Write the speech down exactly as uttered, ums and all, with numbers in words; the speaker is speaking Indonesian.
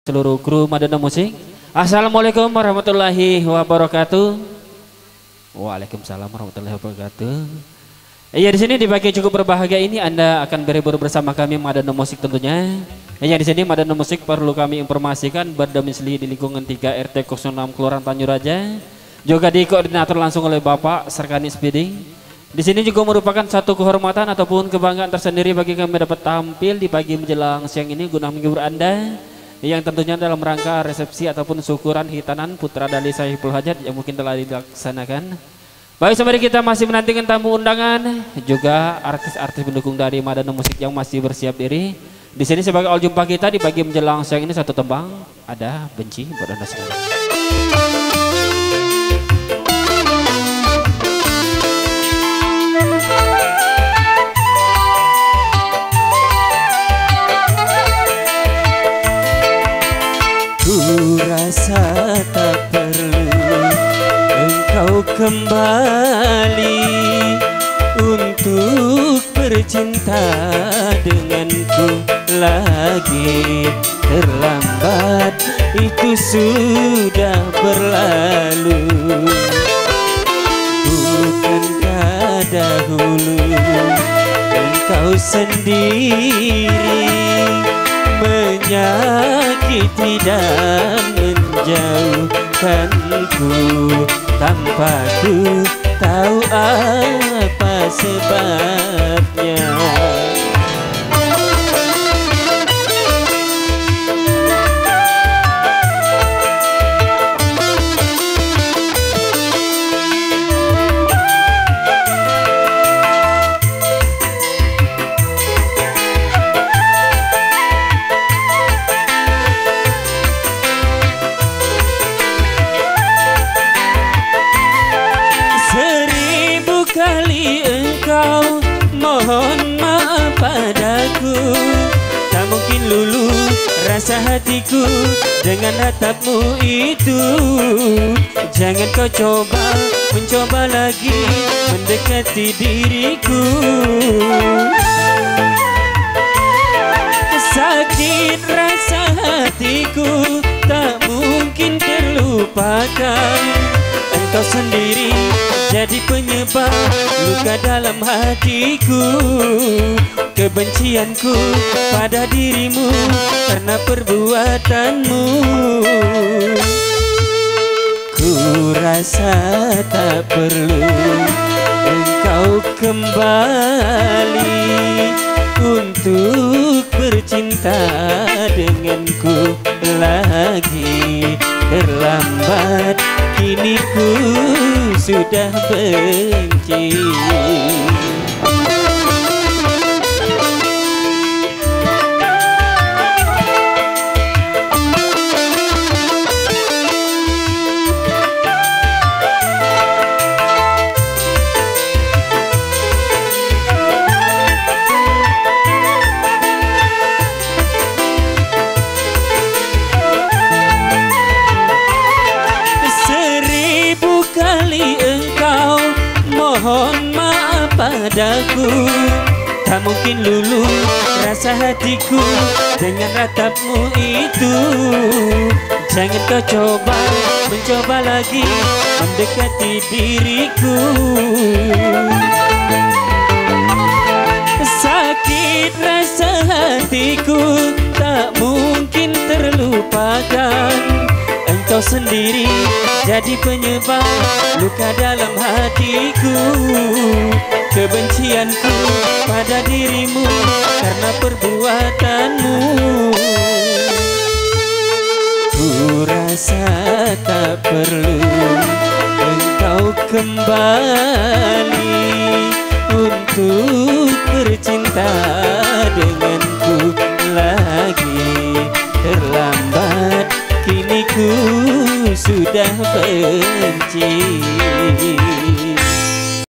Seluruh kru Madonna Musik. Assalamualaikum warahmatullahi wabarakatuh. Waalaikumsalam warahmatullahi wabarakatuh. Iya, di sini di pagi cukup berbahagia ini Anda akan berhibur bersama kami Madonna Musik tentunya. Iya, di sini Madonna Musik perlu kami informasikan berdomisili di lingkungan tiga R T nol enam Kelurahan Tanjung Raja. Juga dikoordinator langsung oleh Bapak Serkani Spiding. Di sini juga merupakan satu kehormatan ataupun kebanggaan tersendiri bagi kami dapat tampil di pagi menjelang siang ini guna menghibur Anda, yang tentunya dalam rangka resepsi ataupun syukuran hitanan Putra Dali Saiful Hajat yang mungkin telah dilaksanakan. Baik, sembari kita masih menantikan tamu undangan, juga artis-artis pendukung dari Madonna Musik yang masih bersiap diri. Di sini sebagai awal jumpa kita di pagi menjelang siang ini satu tembang, ada Benci buat Anda semua. Rasa tak perlu engkau kembali untuk bercinta denganku lagi. Terlambat itu sudah berlalu. Bukankah dahulu engkau sendiri menyakiti dan menjauhkanku tanpa ku tahu apa sebabnya. Mohon maaf padaku, tak mungkin lulu rasa hatiku dengan ratapmu itu. Jangan kau coba mencoba lagi mendekati diriku. Sakit rasa hatiku tak mungkin terlupakan. Engkau sendiri jadi penyebab luka dalam hatiku. Kebencianku pada dirimu karena perbuatanmu. Ku rasa tak perlu engkau kembali untuk bercinta denganku lagi. Terlambat kini ku sudah benci. Mohon maaf padaku, tak mungkin lulu rasa hatiku dengan ratapmu itu. Jangan kau coba mencoba lagi mendekati diriku. Sakit rasa hatiku tak mungkin terlupakan. Engkau sendiri jadi penyebab luka dalam hatiku. Kebencianku pada dirimu karena perbuatanmu. Ku rasa tak perlu engkau kembali untuk bercinta denganku lagi. Terlambat kini ku sudah benci.